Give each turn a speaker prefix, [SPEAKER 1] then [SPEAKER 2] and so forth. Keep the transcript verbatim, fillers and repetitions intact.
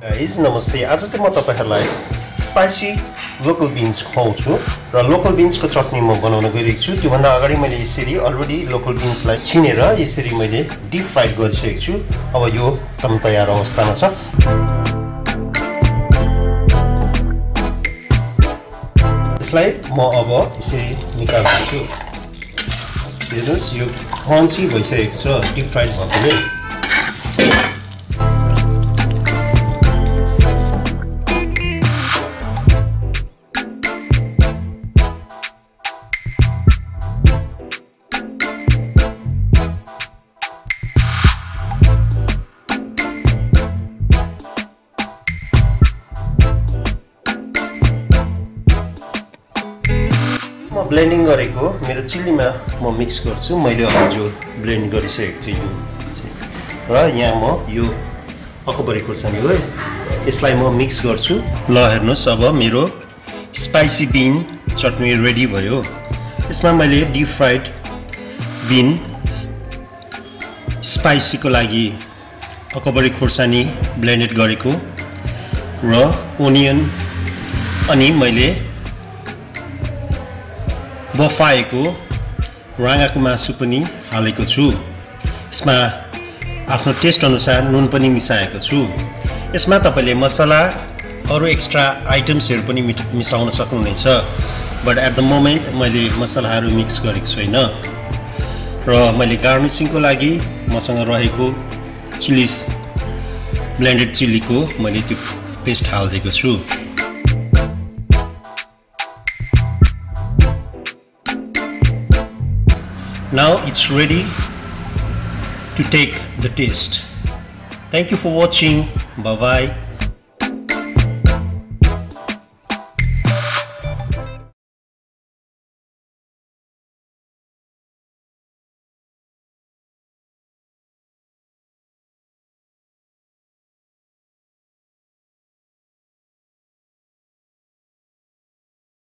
[SPEAKER 1] Guys नमस्ते। आज चाहिँ म तपाईहरुलाई स्पाइसी लोकल बीन्स खुवाउँछु र लोकल बीन्सको चटनी म बनाउन गइरहेको छु। त्यो भन्दा अगाडि मैले यसरी अलरेडी लोकल बीन्सलाई छिनेर यसरी मैले डीप फ्राई गरिसकेको छु। अब यो तम तयार अवस्थामा छ। यसलाई म अब यसरी निकाल्छु। हेर्नुस् यो क्रन्ची भइसकेको छ डीप फ्राई भएकोले। म ब्लेन्डिङ गरेको मेरो चिल्लीमा म मिक्स गर्छु। मैले अब जो ब्लेन्ड गरिसकेको छु यो र यहाँ म यो अकबरी खुर्सानी हो यसलाई म मिक्स गर्छु। ल हेर्नुस् अब मेरो स्पाइसी बीन चटनी रेडी भयो। यसमा मैले डीप फ्राइड बीन स्पाइसीको लागि अकबरी खुर्सानी ब्लेन्डेड गरेको र ओनियन अनि मैले बफाएको राँगाको मासु पनि हालेको छु। यसमा आफ्नो टेस्ट अनुसार नुन पनि मिसाएको छु। यसमा तपाईले मसला अरु एक्स्ट्रा आइटम्सहरु पनि मिसाउन सक्नुहुनेछ। बट एट द मोमेन्ट मैले मसलाहरु मिक्स गरेको छैन र मैले गार्निशिङको लागि मसँग रहेको चिलीज ब्लेन्डेड चिलीको मैले त्यो पेस्ट हालिदिएको छु। Now it's ready to take the taste. Thank you for watching. Bye bye.